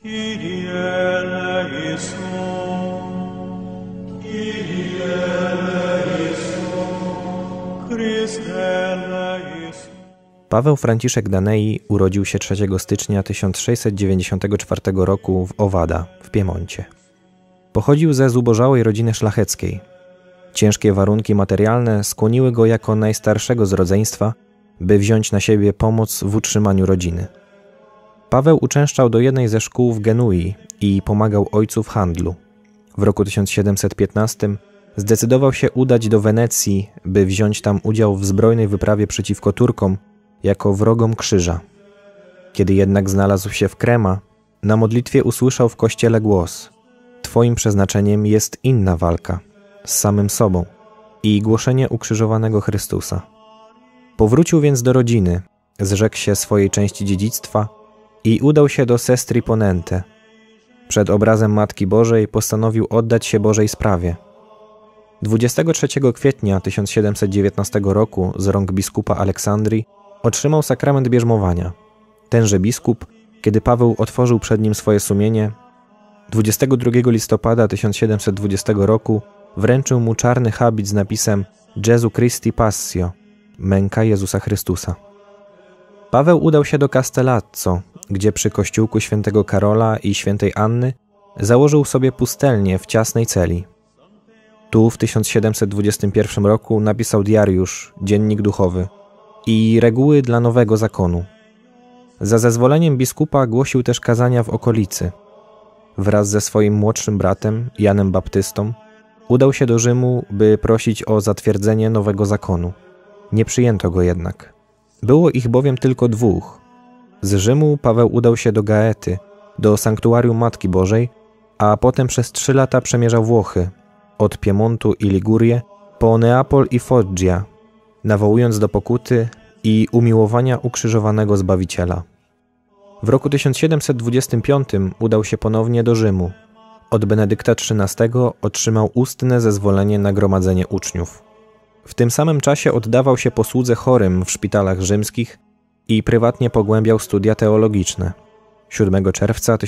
Kyrie eleison, Kyrie eleison, Chryste eleison. Paweł Franciszek Danei urodził się 3 stycznia 1694 roku w Owada w Piemoncie. Pochodził ze zubożałej rodziny szlacheckiej. Ciężkie warunki materialne skłoniły go jako najstarszego z rodzeństwa, by wziąć na siebie pomoc w utrzymaniu rodziny. Paweł uczęszczał do jednej ze szkół w Genui i pomagał ojcu w handlu. W roku 1715 zdecydował się udać do Wenecji, by wziąć tam udział w zbrojnej wyprawie przeciwko Turkom jako wrogom krzyża. Kiedy jednak znalazł się w Crema, na modlitwie usłyszał w kościele głos: Twoim przeznaczeniem jest inna walka z samym sobą i głoszenie ukrzyżowanego Chrystusa. Powrócił więc do rodziny, zrzekł się swojej części dziedzictwa i udał się do Sestri Ponente. Przed obrazem Matki Bożej postanowił oddać się Bożej sprawie. 23 kwietnia 1719 roku z rąk biskupa Aleksandrii otrzymał sakrament bierzmowania. Tenże biskup, kiedy Paweł otworzył przed nim swoje sumienie, 22 listopada 1720 roku wręczył mu czarny habit z napisem Jesu Christi Passio, męka Jezusa Chrystusa. Paweł udał się do Castellazzo, gdzie przy kościółku świętego Karola i świętej Anny założył sobie pustelnię w ciasnej celi. Tu w 1721 roku napisał diariusz, dziennik duchowy i reguły dla nowego zakonu. Za zezwoleniem biskupa głosił też kazania w okolicy. Wraz ze swoim młodszym bratem, Janem Baptystą, udał się do Rzymu, by prosić o zatwierdzenie nowego zakonu. Nie przyjęto go jednak. Było ich bowiem tylko 2. Z Rzymu Paweł udał się do Gaety, do sanktuarium Matki Bożej, a potem przez 3 lata przemierzał Włochy, od Piemontu i Ligurię po Neapol i Foggia, nawołując do pokuty i umiłowania ukrzyżowanego Zbawiciela. W roku 1725 udał się ponownie do Rzymu. Od Benedykta XIII otrzymał ustne zezwolenie na gromadzenie uczniów. W tym samym czasie oddawał się posłudze chorym w szpitalach rzymskich i prywatnie pogłębiał studia teologiczne. 7 czerwca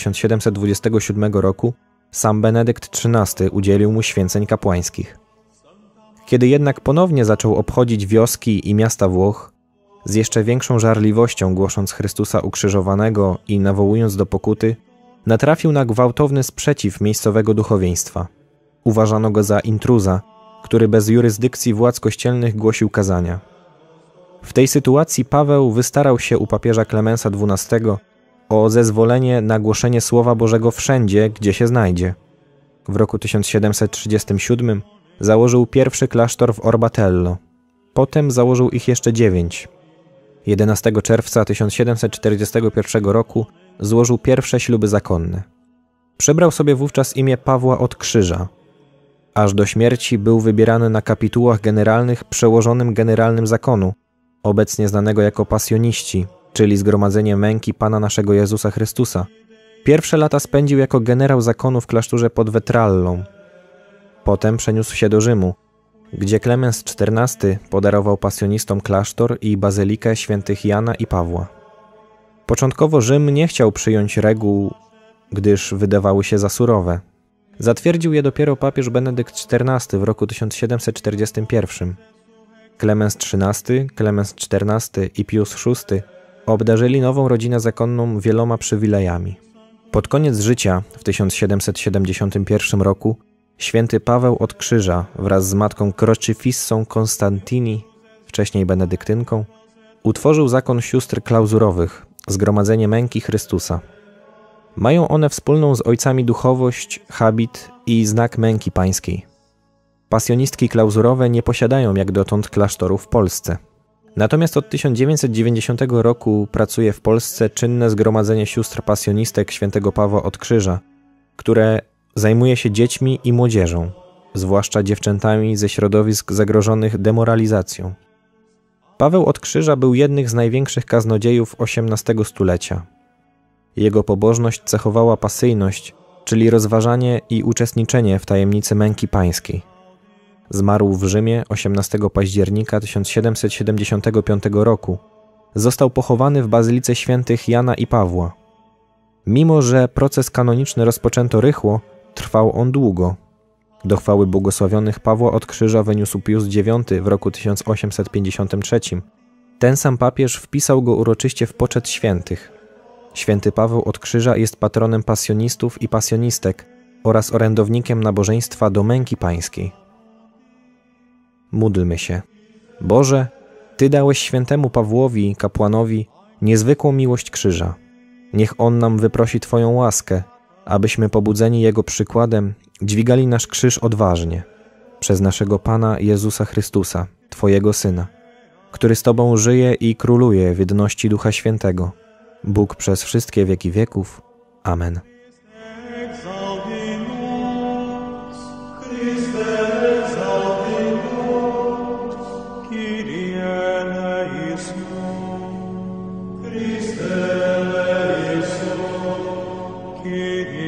1727 roku sam Benedykt XIII udzielił mu święceń kapłańskich. Kiedy jednak ponownie zaczął obchodzić wioski i miasta Włoch, z jeszcze większą żarliwością głosząc Chrystusa ukrzyżowanego i nawołując do pokuty, natrafił na gwałtowny sprzeciw miejscowego duchowieństwa. Uważano go za intruza, który bez jurysdykcji władz kościelnych głosił kazania. W tej sytuacji Paweł wystarał się u papieża Klemensa XII o zezwolenie na głoszenie Słowa Bożego wszędzie, gdzie się znajdzie. W roku 1737 założył pierwszy klasztor w Orbatello. Potem założył ich jeszcze 9. 11 czerwca 1741 roku złożył pierwsze śluby zakonne. Przybrał sobie wówczas imię Pawła od Krzyża. Aż do śmierci był wybierany na kapitułach generalnych przełożonym generalnym zakonu, obecnie znanego jako pasjoniści, czyli Zgromadzenie Męki Pana naszego Jezusa Chrystusa. Pierwsze lata spędził jako generał zakonu w klasztorze pod Vetrallą. Potem przeniósł się do Rzymu, gdzie Klemens XIV podarował pasjonistom klasztor i bazylikę świętych Jana i Pawła. Początkowo Rzym nie chciał przyjąć reguł, gdyż wydawały się za surowe. Zatwierdził je dopiero papież Benedykt XIV w roku 1741. Klemens XIII, Klemens XIV i Pius VI obdarzyli nową rodzinę zakonną wieloma przywilejami. Pod koniec życia, w 1771 roku, święty Paweł od Krzyża wraz z matką Crocifissą Constantini, wcześniej benedyktynką, utworzył zakon sióstr klauzurowych, Zgromadzenie Męki Chrystusa. Mają one wspólną z ojcami duchowość, habit i znak męki pańskiej. Pasjonistki klauzurowe nie posiadają jak dotąd klasztorów w Polsce. Natomiast od 1990 roku pracuje w Polsce czynne Zgromadzenie Sióstr Pasjonistek świętego Pawła od Krzyża, które zajmuje się dziećmi i młodzieżą, zwłaszcza dziewczętami ze środowisk zagrożonych demoralizacją. Paweł od Krzyża był jednym z największych kaznodziejów XVIII stulecia. Jego pobożność cechowała pasyjność, czyli rozważanie i uczestniczenie w tajemnicy męki pańskiej. Zmarł w Rzymie 18 października 1775 roku. Został pochowany w Bazylice Świętych Jana i Pawła. Mimo że proces kanoniczny rozpoczęto rychło, trwał on długo. Do chwały błogosławionych Pawła od Krzyża wyniósł Pius IX w roku 1853. Ten sam papież wpisał go uroczyście w poczet świętych. Święty Paweł od Krzyża jest patronem pasjonistów i pasjonistek oraz orędownikiem nabożeństwa do męki pańskiej. Módlmy się. Boże, Ty dałeś świętemu Pawłowi, kapłanowi, niezwykłą miłość krzyża. Niech on nam wyprosi Twoją łaskę, abyśmy pobudzeni Jego przykładem dźwigali nasz krzyż odważnie. Przez naszego Pana Jezusa Chrystusa, Twojego Syna, który z Tobą żyje i króluje w jedności Ducha Świętego, Bóg przez wszystkie wieki wieków. Amen. Exaltimus, Christe exaltimus, Kyrie eleison, Christe eleison, Kyrie